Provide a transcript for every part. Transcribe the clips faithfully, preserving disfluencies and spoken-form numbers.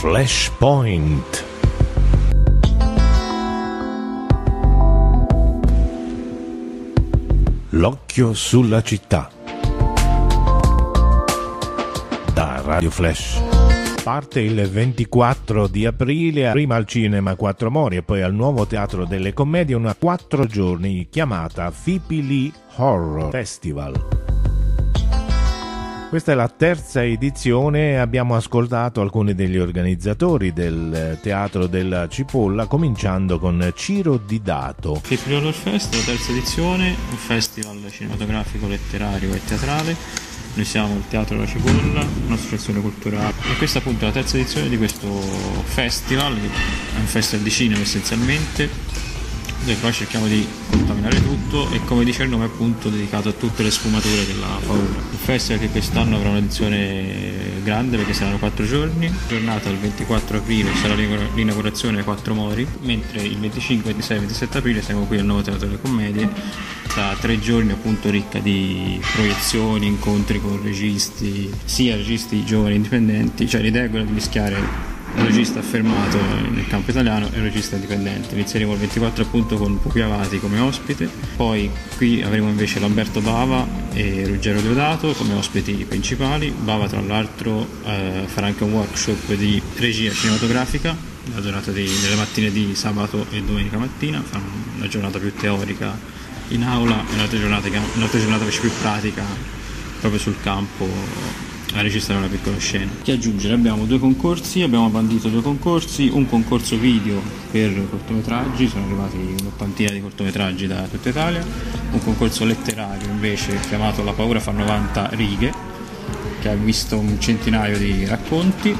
Flashpoint. L'occhio sulla città. Da Radio Flash. Parte il ventiquattro di aprile, prima al cinema Quattro Mori e poi al Nuovo Teatro delle Commedie, una quattro giorni chiamata Phoebe Lee Horror Festival. Questa è la terza edizione. Abbiamo ascoltato alcuni degli organizzatori del Teatro della Cipolla, cominciando con Ciro Di Dato. Phoebe Lee Horror Fest, la terza edizione, un festival cinematografico, letterario e teatrale. Noi siamo il Teatro della Cipolla, un'associazione culturale, e questa appunto è la terza edizione di questo festival, che è un festival di cinema essenzialmente, dove poi cerchiamo di contaminare tutto e, come dice il nome, appunto dedicato a tutte le sfumature della paura. Il festival che quest'anno avrà un'edizione grande perché saranno quattro giorni. Giornata il ventiquattro aprile sarà l'inaugurazione ai Quattro Mori, mentre il venticinque, ventisei e ventisette aprile siamo qui al Nuovo Teatro delle Commedie, da tre giorni appunto ricca di proiezioni, incontri con registi, sia registi giovani indipendenti, cioè l'idea è quella di mischiare un regista affermato nel campo italiano e un regista indipendente. Inizieremo il ventiquattro appunto con Pupi Avati come ospite, poi qui avremo invece Lamberto Bava e Ruggero Deodato come ospiti principali. Bava tra l'altro eh, farà anche un workshop di regia cinematografica la giornata di, nelle mattine di sabato e domenica mattina, farà una giornata più teorica in aula e un'altra giornata, un'altra giornata invece più pratica proprio sul campo, a registrare una piccola scena. Che aggiungere? Abbiamo due concorsi, abbiamo bandito due concorsi, un concorso video per cortometraggi, sono arrivati un'ottantina di cortometraggi da tutta Italia, un concorso letterario invece chiamato La paura fa novanta righe, che ha visto un centinaio di racconti.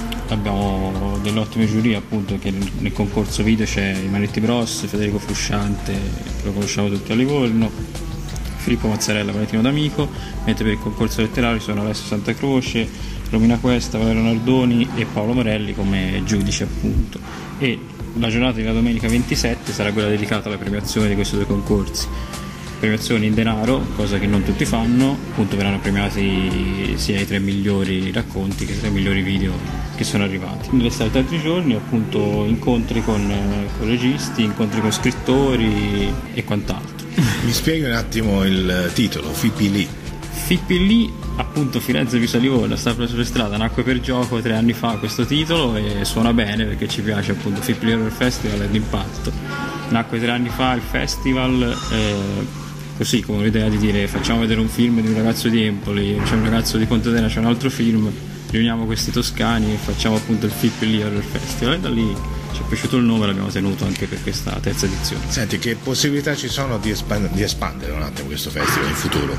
Abbiamo delle ottime giurie, appunto, che nel concorso video c'è i Manetti Bros, Federico Frusciante, che lo conosciamo tutti a Livorno, Filippo Mazzarella, Valentino D'Amico, mentre per il concorso letterario sono Alessio Santa Croce, Romina Cuesta, Valerio Nardoni e Paolo Morelli come giudici, appunto. E la giornata della domenica ventisette sarà quella dedicata alla premiazione di questi due concorsi. Premiazioni in denaro, cosa che non tutti fanno, appunto verranno premiati sia i tre migliori racconti che i tre migliori video che sono arrivati. Nell'estate altri giorni, appunto, incontri con, con registi, incontri con scrittori e quant'altro. Mi spieghi un attimo il titolo, Phoebe Lee. Phoebe Lee, appunto, Firenze Pisa Livorno, sta per strada, nacque per gioco tre anni fa questo titolo e suona bene perché ci piace, appunto, Phoebe Lee Horror Festival e l'impatto. Nacque tre anni fa il festival, eh, così come l'idea di dire facciamo vedere un film di un ragazzo di Empoli, c'è un ragazzo di Pontedera, c'è un altro film, riuniamo questi toscani e facciamo appunto il Phoebe Lee Horror Festival, e da lì ci è piaciuto il nome, l'abbiamo tenuto anche per questa terza edizione. Senti, che possibilità ci sono di, espand- di espandere un attimo questo festival in futuro?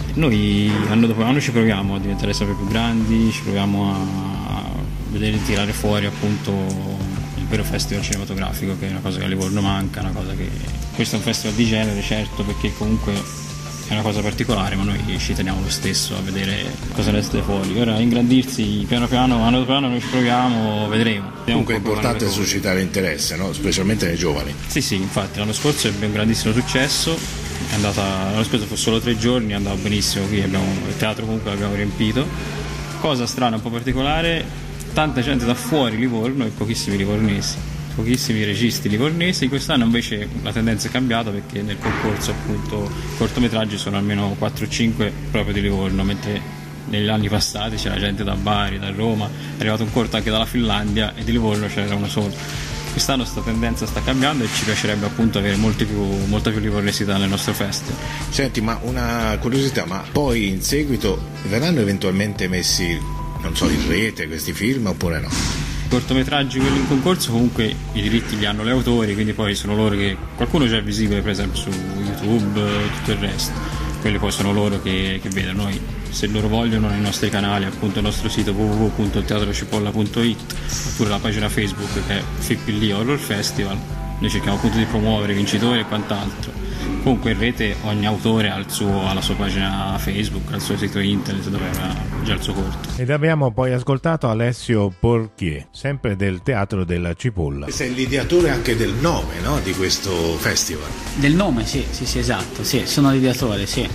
Noi anno dopo anno ci proviamo a diventare sempre più grandi, ci proviamo a vedere di tirare fuori appunto il vero festival cinematografico, che è una cosa che a Livorno manca, una cosa che... Questo è un festival di genere, certo, perché comunque è una cosa particolare, ma noi ci teniamo lo stesso a vedere cosa resta fuori. Ora ingrandirsi piano piano, anno dopo anno noi ci proviamo, vedremo. Comunque è importante suscitare interesse, no? Specialmente nei giovani. Sì, sì, infatti l'anno scorso ebbe un grandissimo successo, è andata, l'anno scorso fu solo tre giorni, è andato benissimo, qui abbiamo, il teatro comunque l'abbiamo riempito. Cosa strana, un po' particolare, tanta gente da fuori Livorno e pochissimi livornesi. Pochissimi registi livornesi. Quest'anno invece la tendenza è cambiata perché nel concorso appunto cortometraggi sono almeno quattro o cinque proprio di Livorno, mentre negli anni passati c'era gente da Bari, da Roma, è arrivato un corto anche dalla Finlandia e di Livorno c'era uno solo. Quest'anno questa tendenza sta cambiando e ci piacerebbe appunto avere molti più, molta più livornesità nel nostro festival. Senti, ma una curiosità, ma poi in seguito verranno eventualmente messi, non so, in rete questi film oppure no? Cortometraggi, quelli in concorso, comunque i diritti li hanno gli autori, quindi poi sono loro che, qualcuno già è visibile per esempio su YouTube e tutto il resto, quelli poi sono loro che, che vedono. Noi, se loro vogliono, nei nostri canali, appunto il nostro sito w w w punto il teatro cipolla punto i t oppure la pagina Facebook che è Phoebe Lee Horror Festival, noi cerchiamo appunto di promuovere i vincitori e quant'altro. Comunque in rete ogni autore ha, il suo, ha la sua pagina Facebook, ha il suo sito internet dove ha già il suo corto. Ed abbiamo poi ascoltato Alessio Portier, sempre del Teatro della Cipolla. Sei l'ideatore anche del nome, no? Di questo festival. Del nome, sì, sì, sì, esatto, sì, sono l'ideatore, sì.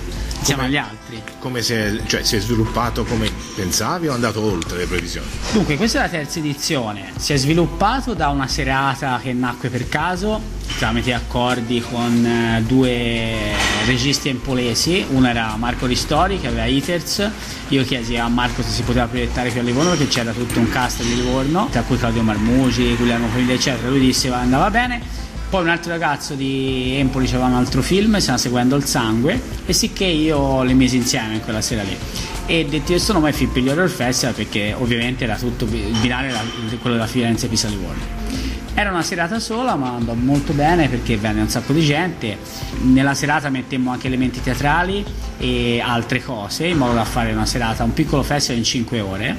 insieme come, agli altri. Come si è, cioè, si è sviluppato come pensavi o è andato oltre le previsioni? Dunque, questa è la terza edizione, si è sviluppato da una serata che nacque per caso tramite accordi con eh, due registi empolesi. Uno era Marco Ristori che aveva Eaters. Io chiesi a Marco se si poteva proiettare qui a Livorno perché c'era tutto un cast di Livorno, tra cui Claudio Marmusi, Guglielmo Coniglia eccetera. Lui disse che andava bene. Poi un altro ragazzo di Empoli aveva un altro film, stava seguendo il sangue, e sicché io le misi insieme in quella sera lì. E detto questo nome è Fipili Horror Festival perché ovviamente era tutto il binario, era quello della Firenze Pisa Livorno. Era una serata sola ma andò molto bene perché venne un sacco di gente. Nella serata mettemmo anche elementi teatrali e altre cose in modo da fare una serata, un piccolo festival in cinque ore,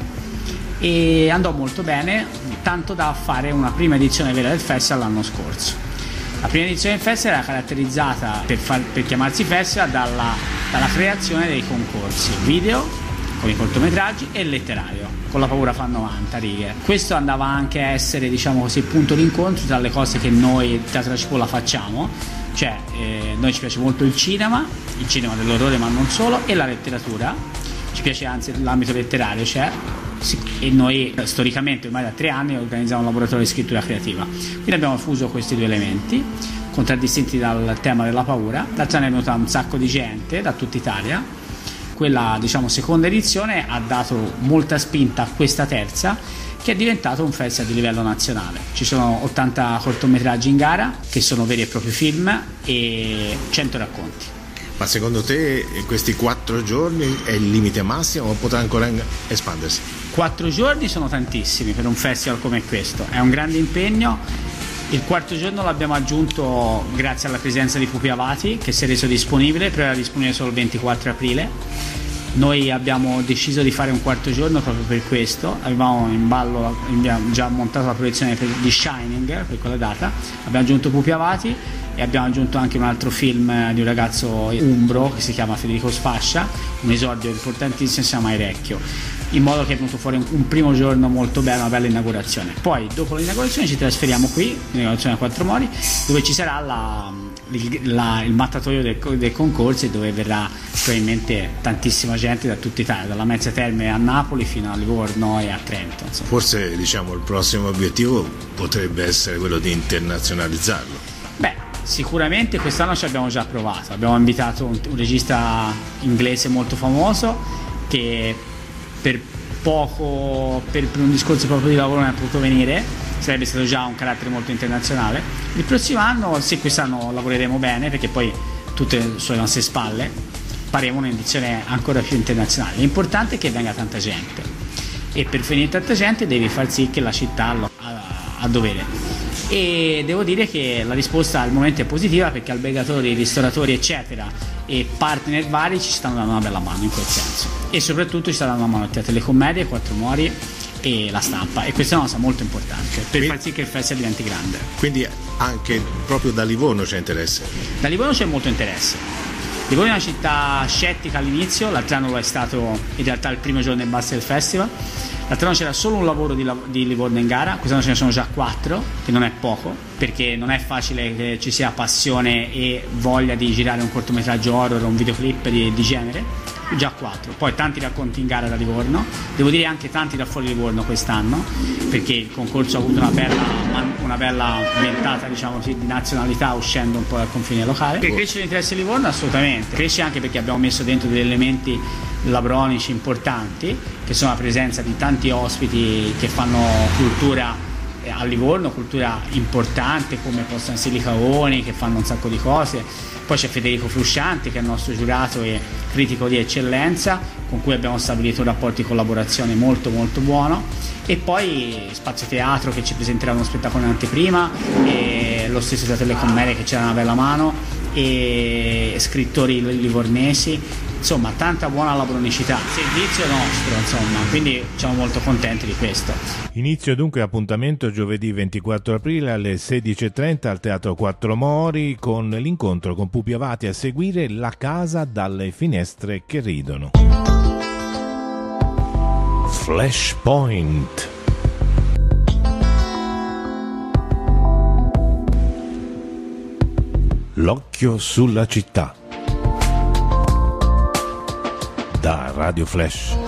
e andò molto bene, tanto da fare una prima edizione vera del festival l'anno scorso. La prima edizione del festival era caratterizzata, per, far, per chiamarsi festival, dalla, dalla creazione dei concorsi video con i cortometraggi e il letterario con La paura fa novanta righe. Questo andava anche a essere, diciamo così, il punto d'incontro tra le cose che noi Teatro della Cipolla facciamo, cioè eh, noi ci piace molto il cinema, il cinema dell'orrore ma non solo, e la letteratura, ci piace anzi l'ambito letterario c'è. E noi storicamente ormai da tre anni organizziamo un laboratorio di scrittura creativa, quindi abbiamo fuso questi due elementi contraddistinti dal tema della paura. L'altro anno è venuta un sacco di gente da tutta Italia. Quella, diciamo, seconda edizione ha dato molta spinta a questa terza, che è diventato un festival di livello nazionale. Ci sono ottanta cortometraggi in gara che sono veri e propri film e cento racconti. Ma secondo te questi quattro giorni è il limite massimo o potrà ancora espandersi? Quattro giorni sono tantissimi per un festival come questo, è un grande impegno. Il quarto giorno l'abbiamo aggiunto grazie alla presenza di Pupi Avati, che si è reso disponibile, però era disponibile solo il ventiquattro aprile. Noi abbiamo deciso di fare un quarto giorno proprio per questo, avevamo in ballo, abbiamo già montato la proiezione per, di Shining per quella data, abbiamo aggiunto Pupi Avati e abbiamo aggiunto anche un altro film di un ragazzo umbro che si chiama Federico Sfascia, un esordio importantissimo, si chiama Erecchio, in modo che è venuto fuori un, un primo giorno molto bello, una bella inaugurazione. Poi dopo l'inaugurazione ci trasferiamo qui, l'inaugurazione a Quattro Mori, dove ci sarà la, il, la, il mattatoio del, del concorso, e dove verrà probabilmente tantissima gente da tutta Italia, dalla Mezza Terme a Napoli fino a Livorno e a Trento, insomma. Forse, diciamo, il prossimo obiettivo potrebbe essere quello di internazionalizzarlo. Beh, sicuramente quest'anno ci abbiamo già provato, abbiamo invitato un, un regista inglese molto famoso che per poco, per, per un discorso proprio di lavoro non è potuto venire, sarebbe stato già un carattere molto internazionale. Il prossimo anno, sì, quest'anno lavoreremo bene perché poi tutte sulle nostre spalle faremo un'edizione ancora più internazionale. L'importante è che venga tanta gente, e per venire tanta gente devi far sì che la città lo ha a dovere. E devo dire che la risposta al momento è positiva perché albergatori, ristoratori eccetera e partner vari ci stanno dando una bella mano in quel senso, e soprattutto ci sta dando una mano a Telecommedie, Quattro Mori e la stampa, e questa è una cosa molto importante per quindi, far sì che il festival diventi grande. Quindi anche proprio da Livorno c'è interesse? Da Livorno c'è molto interesse. Livorno è una città scettica all'inizio, l'altro anno lo è stato in realtà il primo giorno e basta del festival. L'altro anno c'era solo un lavoro di, di Livorno in gara, quest'anno ce ne sono già quattro, che non è poco, perché non è facile che ci sia passione e voglia di girare un cortometraggio horror o un videoclip di, di genere. Già quattro, poi tanti racconti in gara da Livorno, devo dire anche tanti da fuori Livorno quest'anno, perché il concorso ha avuto una bella, una bella ventata, diciamo così, di nazionalità uscendo un po' dal confine locale. Per crescere l'interesse di Livorno assolutamente, cresce anche perché abbiamo messo dentro degli elementi labronici importanti, che sono la presenza di tanti ospiti che fanno cultura a Livorno, cultura importante come possono essere i Caoni, che fanno un sacco di cose. Poi c'è Federico Fruscianti, che è il nostro giurato e critico di eccellenza, con cui abbiamo stabilito un rapporto di collaborazione molto molto buono. E poi Spazio Teatro, che ci presenterà uno spettacolo in anteprima, e lo stesso da Telecommedie, che ci dà una bella mano, e scrittori livornesi, insomma tanta buona labronicità. Il servizio è nostro, insomma, quindi siamo molto contenti di questo. Inizio dunque appuntamento giovedì ventiquattro aprile alle sedici e trenta al Teatro Quattro Mori, con l'incontro con Pupi Avati, a seguire La casa dalle finestre che ridono. Flashpoint. L'occhio sulla città. da Radio Flash.